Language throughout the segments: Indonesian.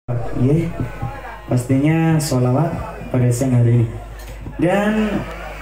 Ya, pastinya sholawat pada siang hari ini. Dan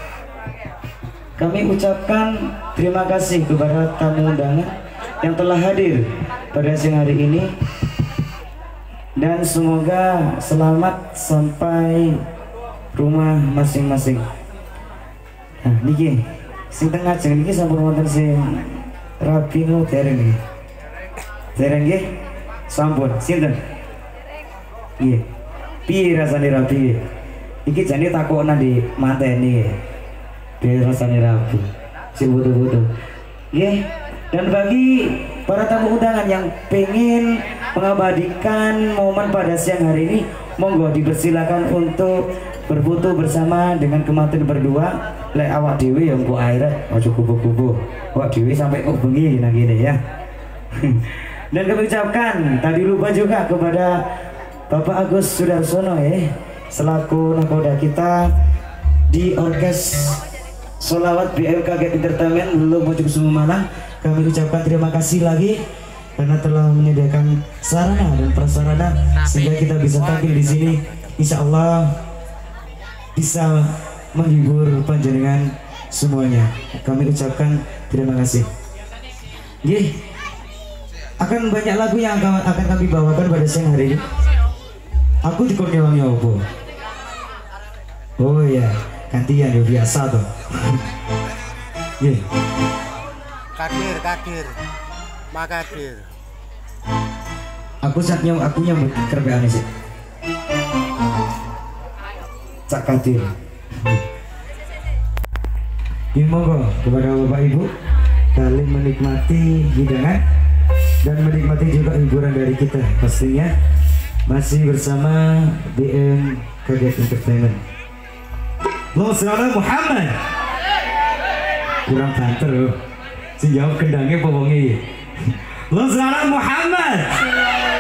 kami ucapkan terima kasih kepada tamu undangan yang telah hadir pada siang hari ini. Dan semoga selamat sampai rumah masing-masing. Nah, niki sing tengah jeng niki sampun wonten sing rabi no dereng niki. Dereng nggih? Sampun, sinten? Iya. Piye rasane rabi? Iki jane takokna di manteni. Piye rasane rabi? Sing butuh-butuh. Nggih. Dan bagi para tamu undangan yang pengen mengabadikan momen pada siang hari ini, monggo dipersilakan untuk berfoto bersama dengan kematian berdua. Lek awak dewi yang ku air ojo kubu-kubu. Awak dewi sampai kok bengi nang gini ya. Dan kami ucapkan tadi lupa juga kepada Bapak Agus Sudarsono ya, selaku nakoda kita di orkes Sholawat BMKG Entertainment belum Mojok Malang. Kami ucapkan terima kasih lagi karena telah menyediakan sarana dan prasarana sehingga kita bisa tampil di sini. Insya Allah bisa menghibur panjenengan semuanya. Kami ucapkan terima kasih. Gih, akan banyak lagu yang akan kami bawakan pada siang hari ini. Aku dikurniawangi opo. Oh iya, gantian ya biasa tuh. Gih. Kadir, makadir. Aku yang kerbean sih. Cak kadir. Monggo kepada Bapak Ibu kalian menikmati hidangan dan menikmati juga hiburan dari kita pastinya masih bersama BM Kaget Entertainment. Allahumma Muhammad. Kurang banter loh. Sing jawab kendangnya apa wonge? Allahumma Muhammad.